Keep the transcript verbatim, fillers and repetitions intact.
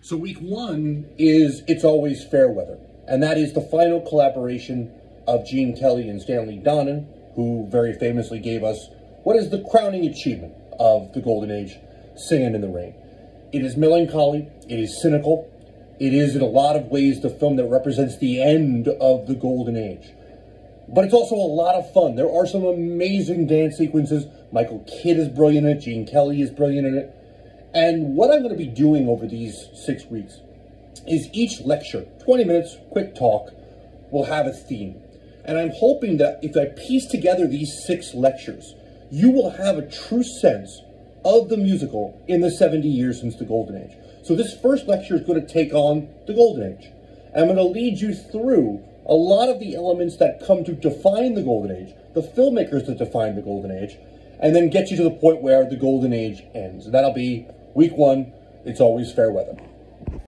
So week one is It's Always Fair Weather, and that is the final collaboration of Gene Kelly and Stanley Donen, who very famously gave us what is the crowning achievement of the Golden Age, Singing in the Rain. It is melancholy, it is cynical, it is in a lot of ways the film that represents the end of the Golden Age. But it's also a lot of fun. There are some amazing dance sequences. Michael Kidd is brilliant in it, Gene Kelly is brilliant in it. And what I'm going to be doing over these six weeks is each lecture, twenty minutes, quick talk, will have a theme. And I'm hoping that if I piece together these six lectures, you will have a true sense of the musical in the seventy years since the Golden Age. So this first lecture is going to take on the Golden Age. And I'm going to lead you through a lot of the elements that come to define the Golden Age, the filmmakers that define the Golden Age, and then get you to the point where the Golden Age ends. And that'll be week one, It's Always Fair Weather.